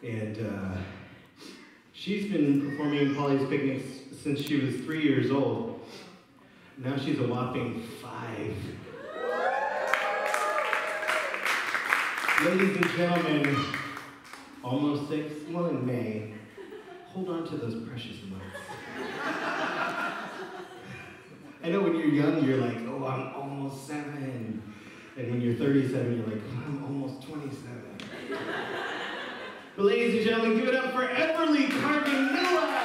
And she's been performing in Polly's Picnics since she was 3 years old. Now she's a whopping 5. Ladies and gentlemen, almost 6, well in May, hold on to those precious months. I know when you're young, you're like, oh, I'm almost 7. And when you're 37, you're like, oh, I'm almost 27. But ladies and gentlemen, give it up for Everly Carganilla!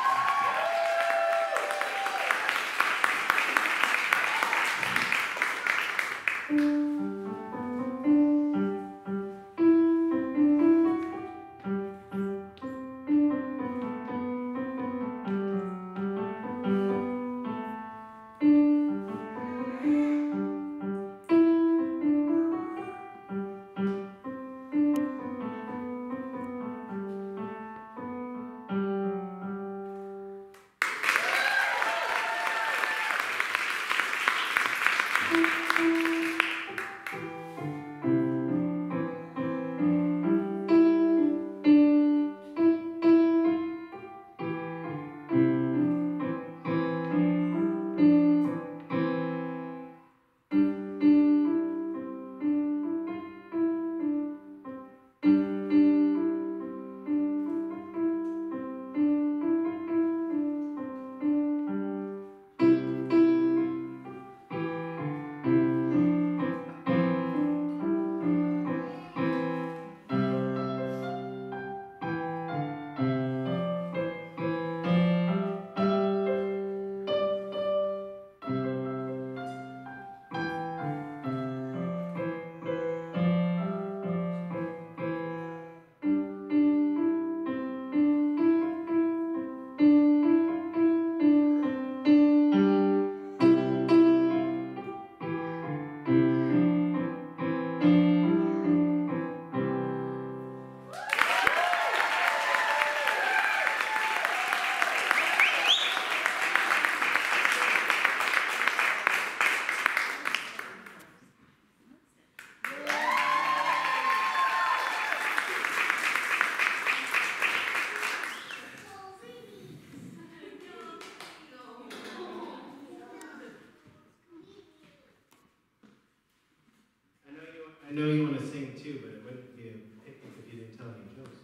I know you want to sing too, but it wouldn't be a picnic if you didn't tell any jokes.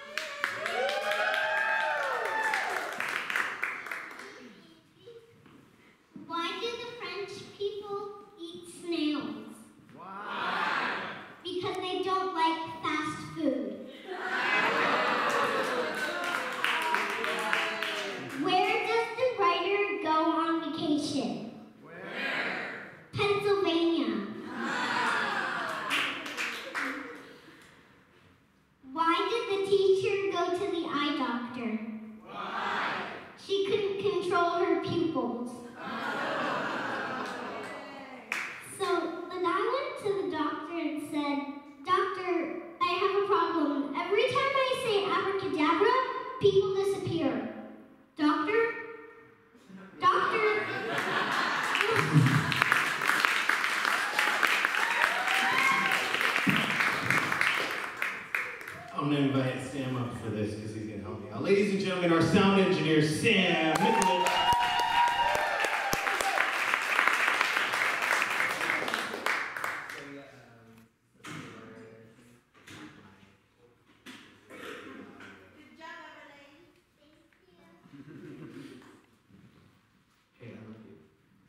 Why do the French people eat snails? Why? Because they don't like fast food. Where does the writer go on vacation? Where? Pennsylvania. Why did the teacher go to the eye doctor? Why? She couldn't control her pupils. So the guy went to the doctor and said, "Doctor, I have a problem. Every time I say abracadabra, people disappear. Doctor? Doctor?" I'm going to invite Sam up for this because he's going to help me out. Ladies and gentlemen, our sound engineer, Sam Nicholas. Hey, I love you.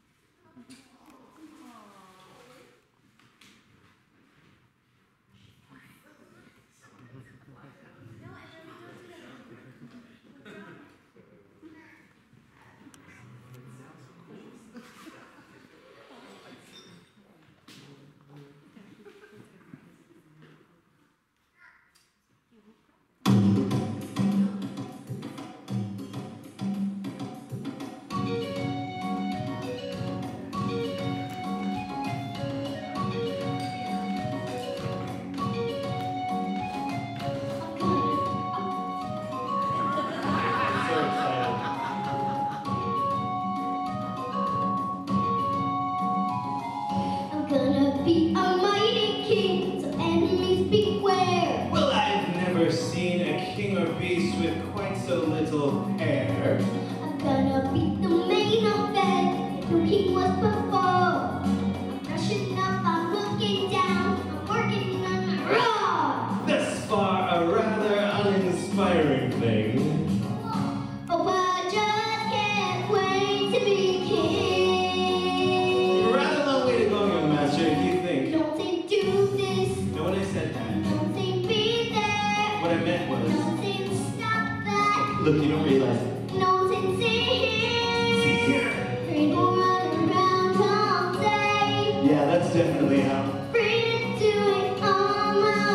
Be a mighty king, so enemies beware. Well, I've never seen a king or beast with quite so little hair. I'm gonna beat the main of it. The king was before. I'm brushing up, I'm looking down. I'm working on my raw. Thus far, a rather uninspiring thing. Oh, I just can't wait to be king. Rather long way to go, young master, if you think. Don't say do this. No, when I said that, Don't say be there. what I meant was, Don't say stop that. look, you don't realize it. Don't say see here. See here. People run around all day. Yeah, that's definitely how. Free to do it on my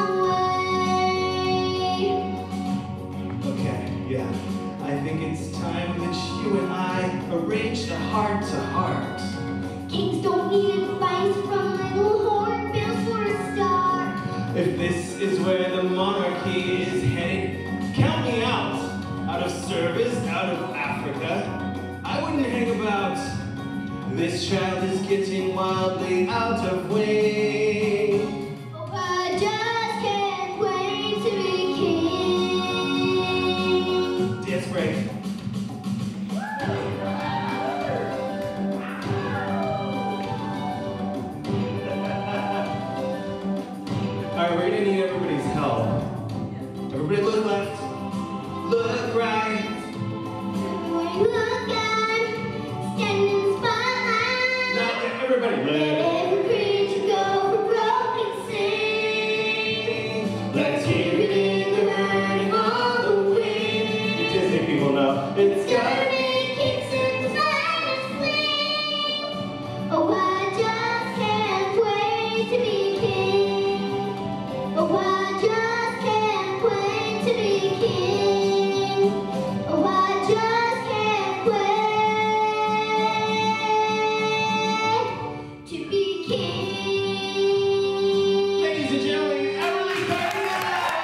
way. Okay, yeah. I think it's time that you and I arrange the heart-to-heart. Kings don't need advice from little hornbills for a start. If this is where the monarchy is headed, count me out. Out of service, out of Africa. I wouldn't hang about. This child is getting wildly out of way. Oh, I just can't wait to be king. Dance break. Alright, we're gonna need everybody's help. Everybody look left, look right. Look out, stand in the spotlight. Now everybody Let left. every creature go for broken sing. Let's keep it in the burning on the wind. You Disney people know. It's gotta be. Kicks in the finest swing. Oh, I just can't wait to be king. Oh, I just can't wait to be king. Oh, I just can't wait to be king. Ladies and gentlemen, Everly Carganilla!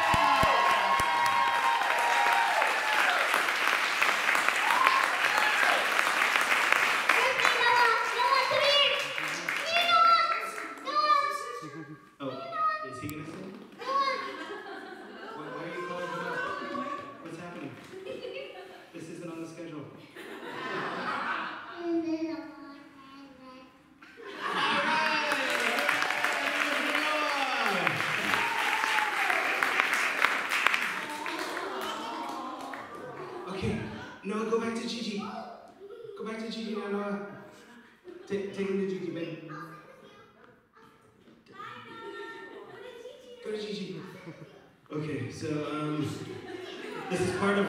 Oh, is he gonna sing? Why are you calling him up? What's happening? This isn't on the schedule. Okay, Noah, go back to Gigi. Go back to Gigi now, Noah. Take him to Gigi, baby. Go to Gigi. Okay, so, this is part of